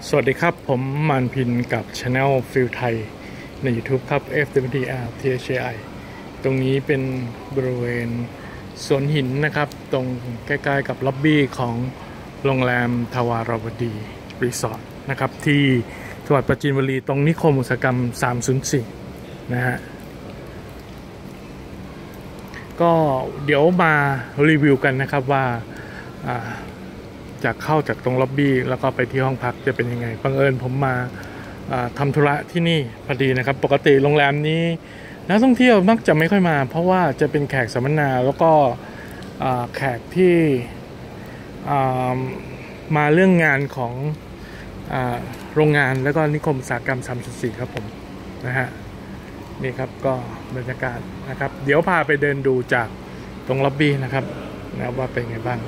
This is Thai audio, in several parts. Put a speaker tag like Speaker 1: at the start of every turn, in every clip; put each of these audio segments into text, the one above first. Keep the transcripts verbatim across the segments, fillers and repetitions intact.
Speaker 1: สวัสดีครับผมมานพินกับ Channel ฟิลไทยใน YouTube ครับ เอฟ ดับเบิลยู ที อาร์ ที เอช เอ ไอ ตรงนี้เป็นบริเวณสวนหินนะครับตรงใกล้ๆกับล็อบบี้ของโรงแรมทวารวดีรีสอร์ทนะครับที่จังหวัดปราจีนบุรีตรงนิคมอุตสาหกรรมสามศูนย์สี่นะฮะก็เดี๋ยวมารีวิวกันนะครับว่าจากเข้าจากตรงล็อบบี้แล้วก็ไปที่ห้องพักจะเป็นยังไงบังเอิญผมมาทำธุระที่นี่พอดีนะครับปกติโรงแรมนี้นักท่องเที่ยวมักจะไม่ค่อยมาเพราะว่าจะเป็นแขกสัมมนาแล้วก็แขกที่มาเรื่องงานของโรงงานแล้วก็นิคมอุตสาหกรรมสามสิบสี่ครับผมนะฮะนี่ครับก็บรรยากาศนะครับเดี๋ยวพาไปเดินดูจากตรงล็อบบี้นะครับนะว่าเป็นไงบ้าง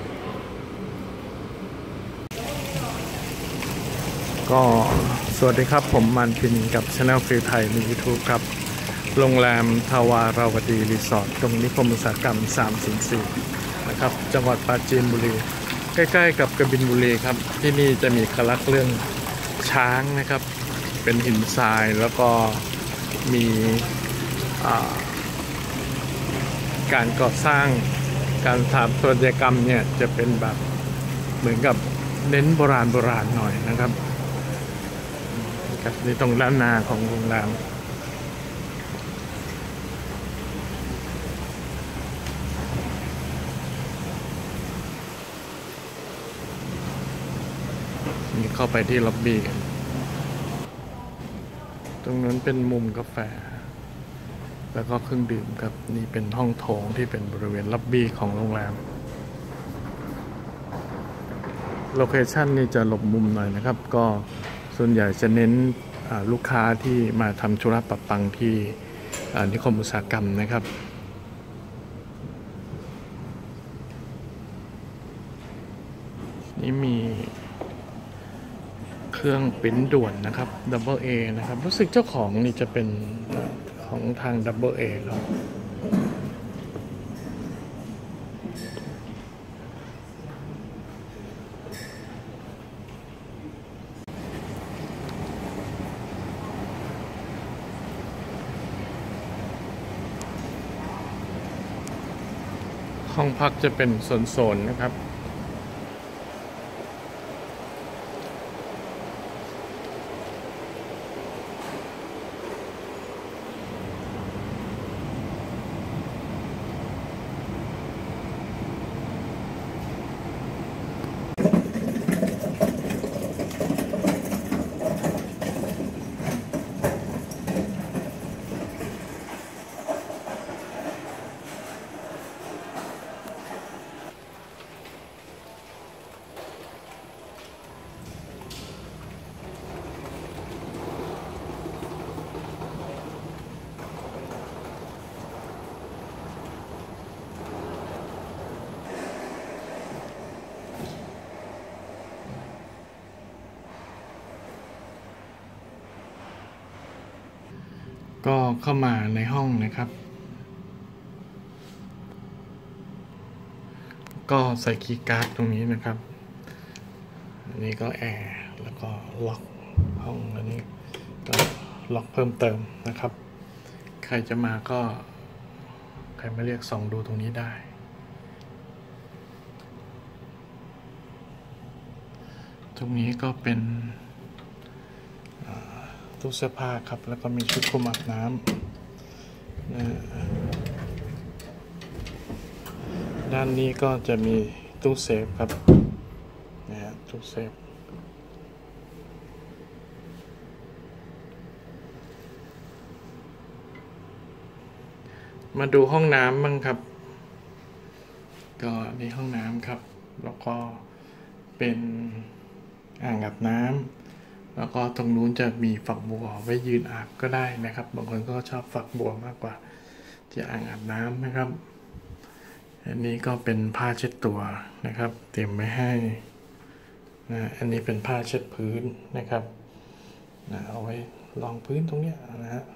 Speaker 1: ก็สวัสดีครับผมมันพินกับ Channel ฟิลไทยใน YouTube ครับโรงแรมทวาราวดีรีสอร์ทตรงนิคมอุตสาหกรรมสามศูนย์สี่นะครับจังหวัดปราจีนบุรีใกล้ๆกับกบินบุรีครับที่นี่จะมีคลักเรื่องช้างนะครับเป็นหินทรายแล้วก็มีการก่อสร้างการสถาปัตยกรรมเนี่ยจะเป็นแบบเหมือนกับเน้นโบราณโบราณหน่อยนะครับนี่ตรงด้านหน้าของโรงแรมนี่เข้าไปที่ล็อบบี้กันตรงนั้นเป็นมุมกาแฟแล้วก็เครื่องดื่มครับนี่เป็นห้องโถงที่เป็นบริเวณล็อบบี้ของโรงแรมโลเคชั่นนี่จะหลบมุมหน่อยนะครับก็ส่วนใหญ่จะเน้นลูกค้าที่มาทำธุระปะปังที่นิคมอุตสาหกรรมนะครับนี่มีเครื่องปริ้นด่วนนะครับ ดับเบิล เอ นะครับรู้สึกเจ้าของนี่จะเป็นของทาง ดับเบิล เอ ครับห้องพักจะเป็นโซนๆนะครับก็เข้ามาในห้องนะครับก็ใส่คีย์การ์ดตรงนี้นะครับอันนี้ก็แอร์แล้วก็ล็อกห้องอันนี้ก็ล็อกเพิ่มเติมนะครับใครจะมาก็ใครมาเรียกส่องดูตรงนี้ได้ตรงนี้ก็เป็นตู้เสื้อผ้าครับแล้วก็มีชุดคลุมอาบน้ำด้านนี้ก็จะมีตู้เซฟครับนะฮะตู้เซฟมาดูห้องน้ำบ้างครับก็นี่ห้องน้ำครับแล้วก็เป็นอ่างอาบน้ำแล้วก็ตรงนู้นจะมีฝักบัวไว้ยืนอาบก็ได้นะครับบางคนก็ชอบฝักบัวมากกว่าที่อ่างอาบน้ำนะครับอันนี้ก็เป็นผ้าเช็ดตัวนะครับเตรียมไว้ให้นะอันนี้เป็นผ้าเช็ดพื้นนะครับนะเอาไว้รองพื้นตรงนี้นะฮะ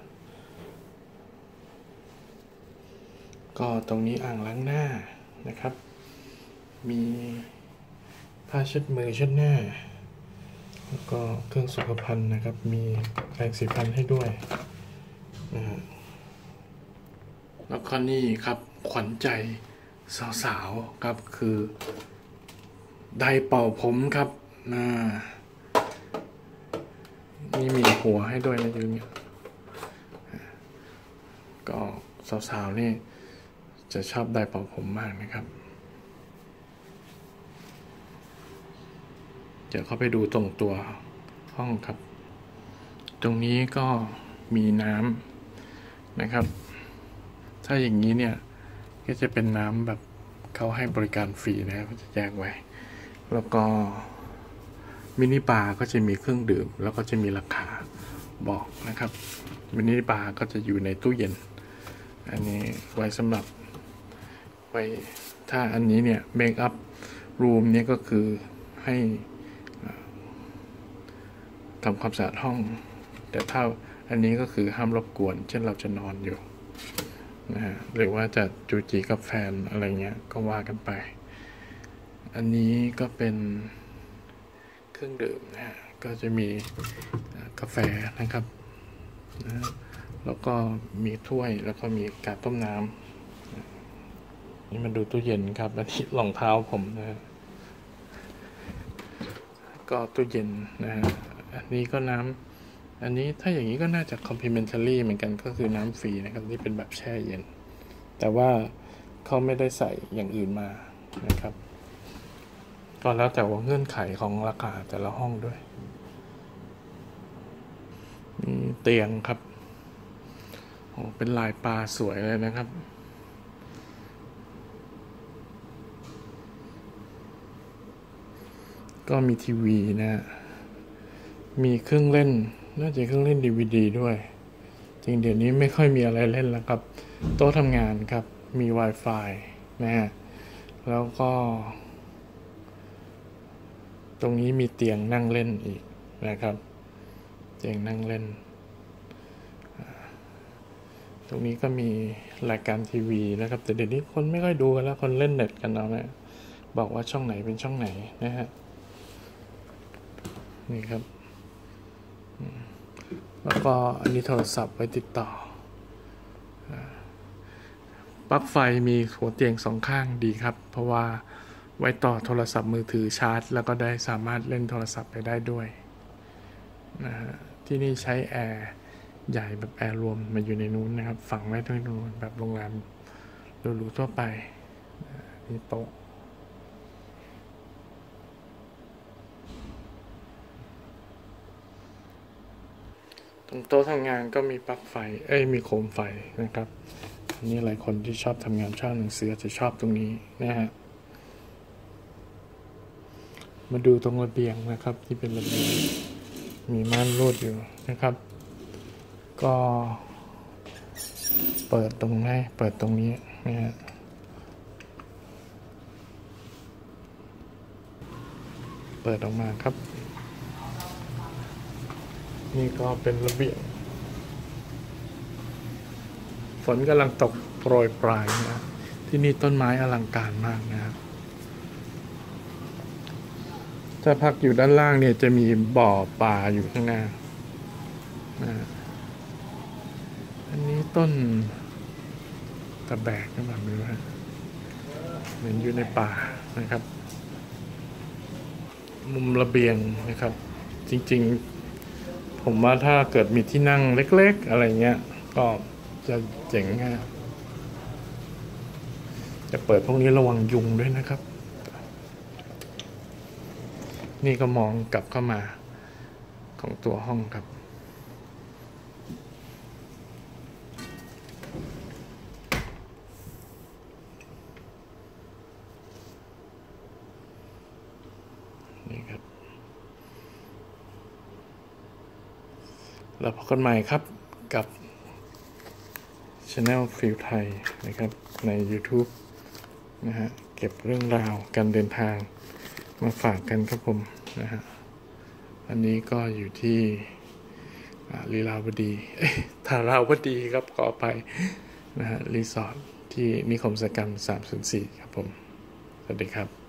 Speaker 1: ก็ตรงนี้อ่างล้างหน้านะครับมีผ้าเช็ดมือเช็ดหน้าแล้วก็เครื่องสุขภัณฑ์นะครับมีแปรงสีฟันให้ด้วยนะฮะแล้วก็นี่ครับขวัญใจสาวๆครับคือไดร์เป่าผมครับนะนี่มีหัวให้ด้วยนะอยู่เนี่ยก็สาวๆนี่จะชอบไดร์เป่าผมมากนะครับเดี๋ยวเข้าไปดูตรงตัวห้องครับตรงนี้ก็มีน้ำนะครับถ้าอย่างนี้เนี่ยก็จะเป็นน้ำแบบเขาให้บริการฟรีนะครับจะแยกไว้แล้วก็มินิบาร์ก็จะมีเครื่องดื่มแล้วก็จะมีราคาบอกนะครับมินิบาร์ก็จะอยู่ในตู้เย็นอันนี้ไว้สำหรับไว้ถ้าอันนี้เนี่ยเมคอัพรูมเนี่ยก็คือให้ทำความสะอาดห้องแต่ถ้าอันนี้ก็คือห้ามรบกวนเช่นเราจะนอนอยู่นะฮะหรือว่าจะจูจีกับแฟนอะไรเงี้ยก็ว่ากันไปอันนี้ก็เป็นเครื่องดื่มนะฮะก็จะมีกาแฟนะครับนะแล้วก็มีถ้วยแล้วก็มีกาต้มน้ำนี่มาดูตู้เย็นครับอันนี้รองเท้าผมนะฮะก็ตู้เย็นนะฮะอันนี้ก็น้ำอันนี้ถ้าอย่างนี้ก็น่าจะ complimentary เหมือนกันก็คือน้ำฟรีนะครับที่เป็นแบบแช่เย็นแต่ว่าเขาไม่ได้ใส่อย่างอื่นมานะครับก็แล้วแต่ว่าเงื่อนไขของราคาแต่ละห้องด้วยมีเตียงครับโอ้เป็นลายปลาสวยเลยนะครับก็มีทีวีนะมีเครื่องเล่นน่าจะเครื่องเล่น ดี วี ดี ด้วยจริงเดี๋ยวนี้ไม่ค่อยมีอะไรเล่นแล้วครับโต๊ะทำงานครับมี Wi-Fi นะฮะแล้วก็ตรงนี้มีเตียงนั่งเล่นอีกนะครับเตียงนั่งเล่นตรงนี้ก็มีรายการทีวีนะครับแต่เดี๋ยวนี้คนไม่ค่อยดูกันแล้วคนเล่นเน็ตกันเอานะบอกว่าช่องไหนเป็นช่องไหนนะฮะนี่ครับแล้วก็อันนี้โทรศัพท์ไว้ติดต่อปลั๊กไฟมีหัวเตียงสองข้างดีครับเพราะว่าไว้ต่อโทรศัพท์มือถือชาร์จแล้วก็ได้สามารถเล่นโทรศัพท์ไปได้ด้วยนะฮะที่นี่ใช้แอร์ใหญ่แบบแอร์รวมมาอยู่ในนู้นนะครับฝังไว้ตรงนู้นแบบโรงแรมหรูๆทั่วไปมีโต๊ะตรงโต๊ะทำงานก็มีปลั๊กไฟเอ้ยมีโคมไฟนะครับอันนี้หลายคนที่ชอบทำงานช่างหนังสือจะชอบตรงนี้นะฮะมาดูตรงระเบียงนะครับที่เป็นระเบียงมีม่านรูดอยู่นะครับก็เปิดตรงนี้เปิดตรงนี้นะฮะเปิดออกมาครับนี่ก็เป็นระเบียงฝนกำลังตกโปรยปลายนะที่นี่ต้นไม้อลังการมากนะครับถ้าพักอยู่ด้านล่างเนี่ยจะมีบ่อปลาอยู่ข้างหน้านะอันนี้ต้นตะแบกก็แบบนี้ว่าเหมือนอยู่ในป่านะครับมุมระเบียงนะครับจริงๆผมว่าถ้าเกิดมีที่นั่งเล็กๆอะไรเงี้ยก็จะเจ๋งฮะจะเปิดพวกนี้ระวังยุงด้วยนะครับนี่ก็มองกลับเข้ามาของตัวห้องครับนี่ครับแล้วพบกันใหม่ครับกับ Channel ฟิลไทยนะครับใน YouTube นะฮะเก็บเรื่องราวการเดินทางมาฝากกันครับผมนะฮะอันนี้ก็อยู่ที่ลีลาวดีธาราวดีครับขอไปนะฮะรีสอร์ทที่นิคมอุตสาหกรรมสามศูนย์สี่ครับผมสวัสดีครับ